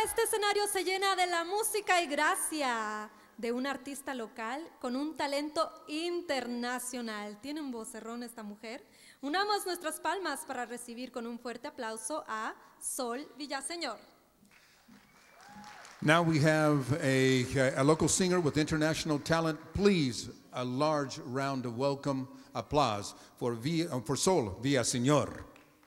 este escenario se llena de la música y gracia de un artista local con un talento internacional. Tiene un vocerrón esta mujer. Unamos nuestras palmas para recibir con un fuerte aplauso a Sol Villaseñor. Now we have a local singer with international talent. Please, a large round of welcome applause for Sol Villaseñor.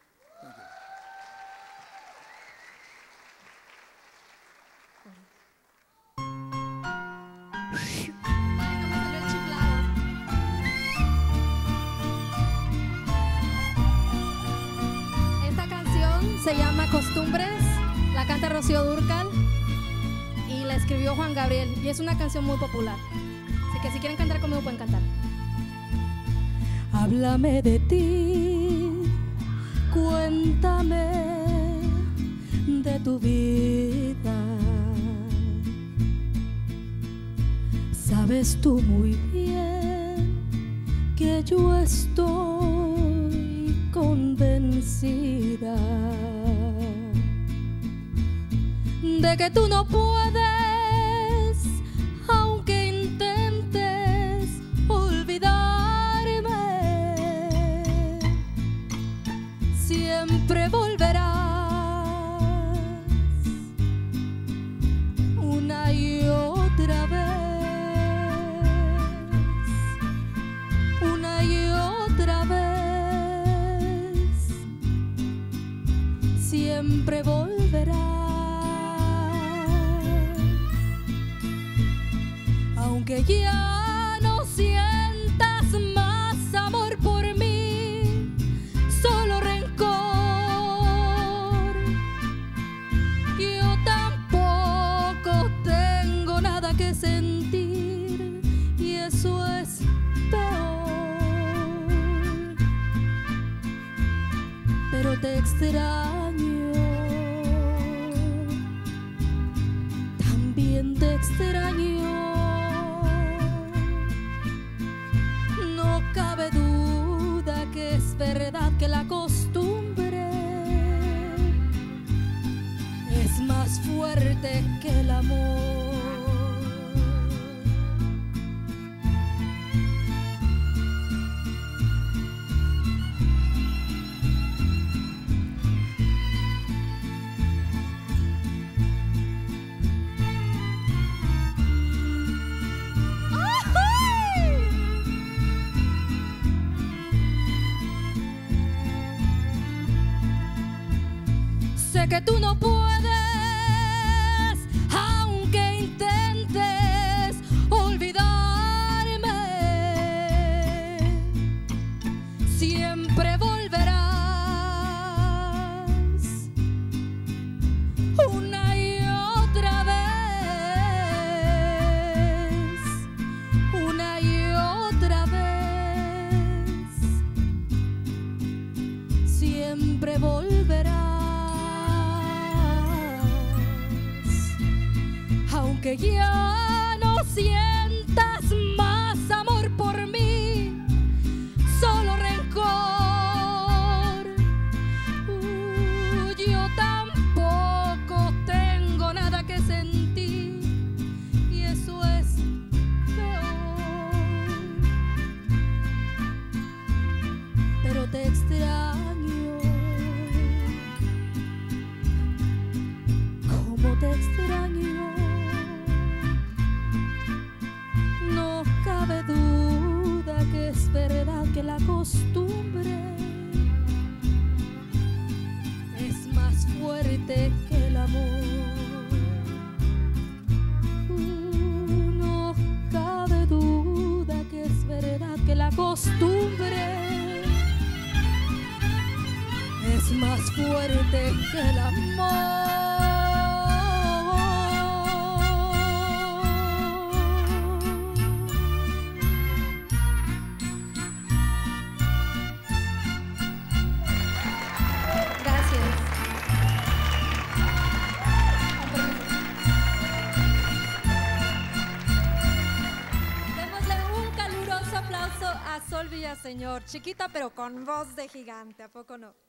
Esta canción se llama Costumbres, la canta Rocío Dúrcal y la escribió Juan Gabriel, y es una canción muy popular, así que si quieren cantar conmigo pueden cantar. Háblame de ti, cuéntame de tu vida. Sabes tú muy bien que yo estoy convencida de que tú no puedes, aunque intentes olvidarme, siempre volverás una y otra vez. Siempre volverás, aunque ya no sientas más amor por mí, solo rencor. Yo tampoco tengo nada que sentir, y eso es peor, pero te extraño. Te extraño, no cabe duda que es verdad que la costumbre es más fuerte que el amor. Sé que tú no puedes, aunque intentes olvidarme, siempre volverás una y otra vez, una y otra vez, siempre volverás. Aunque ya no sientas más amor por mí, solo rencor. Yo tampoco tengo nada que sentir, y eso es peor, pero te extraño, como te extraño. No cabe duda que es verdad que la costumbre es más fuerte que el amor. No cabe duda que es verdad que la costumbre es más fuerte que el amor. A Sol Villaseñor, chiquita pero con voz de gigante, ¿a poco no?